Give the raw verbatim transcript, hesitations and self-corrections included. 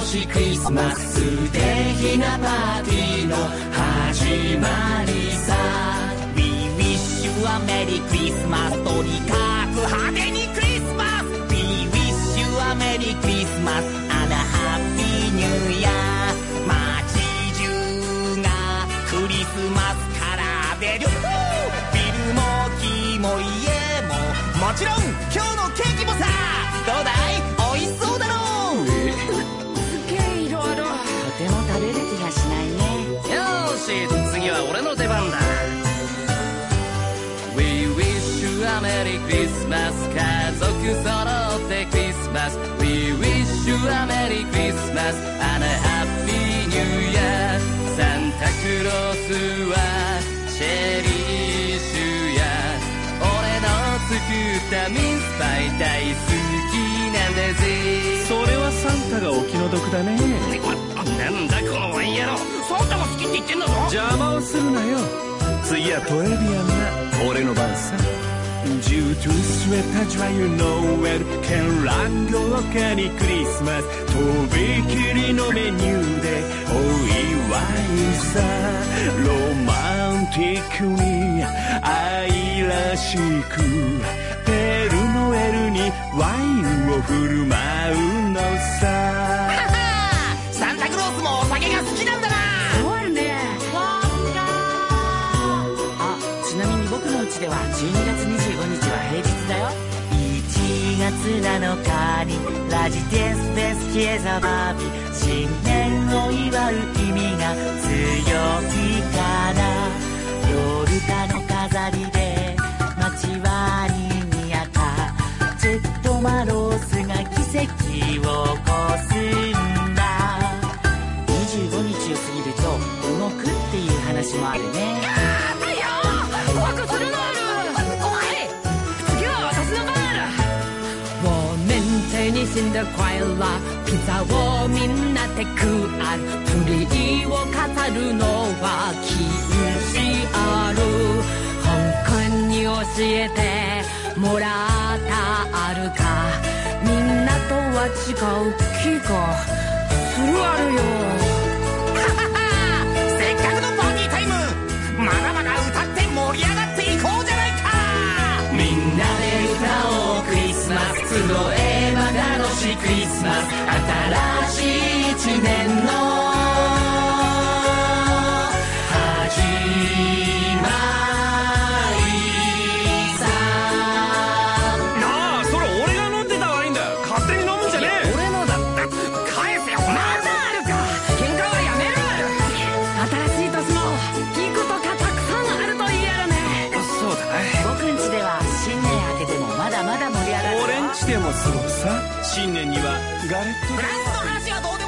しクリスマス素敵なパーティーの始まりさ。 We wish you a Merry Christmas とにかく派手にクリスマス We wish you a Merry Christmas and a Happy New Year 街中がクリスマスカラーでビルも木も家ももちろん今日のケーキもさ。どうだい美味しそうだろう。 すげえいろいろ。とても食べる気がしないね。 よーし次は俺の出番だ。 We wish you a Merry Christmas 家族揃ってクリスマス We wish you a Merry Christmas and a Happy New Year サンタクロースはチェリッシュや俺の作ったミンスパイ大好きなんだぜ。 それはサンタがお気の毒だね。 なんだこのワイン野郎。サンタが好きって言ってんだぞ。 邪魔をするなよ。次はトレビアンな俺の番さ。ジュートゥスウェッタジュライユノーエルケンラン豪華にクリスマスとびきりのメニューでお祝いさ。ロマンティックに愛らしくペルノエルにワインを振る舞うのさ。 サンタクロースもお酒が好きなんだな。 そうあるね。あ、ちなみに僕のうちではじゅうにがつにじゅうごにちは平日だよ。 いちがつなのかにラジデスベスキエザバビ新年を祝う意味が強いかな。夜かの飾りで街はにぎやかジェットマロースが奇跡を起こすんだ。 にじゅうごにちを過ぎると動くっていう話もあるね。 太陽怖くするな。怖い。次は私の番だ。 我们陪你新的快乐ピザをみんなで食あるツリーを飾るのは禁止ある。香港に教えてもらったあるかみんなとは違う気がするあるよ。 せっかくのパーティータイムまだまだ歌って盛り上がっていこうじゃないか。みんなで歌おうクリスマス集えば楽しいクリスマス新しい一年の始まりさ。 なあそれ俺が飲んでたワインだ。勝手に飲むんじゃねえ。 俺のだった返せよ。まだあるか。喧嘩はやめる。 新しい年もいいことがたくさんあると言えるね。 そうだな。 僕んちでは新年明けてもまだまだ盛り上がるよ。 俺んちでもそうさ。新年にはガレットフランスの話はどう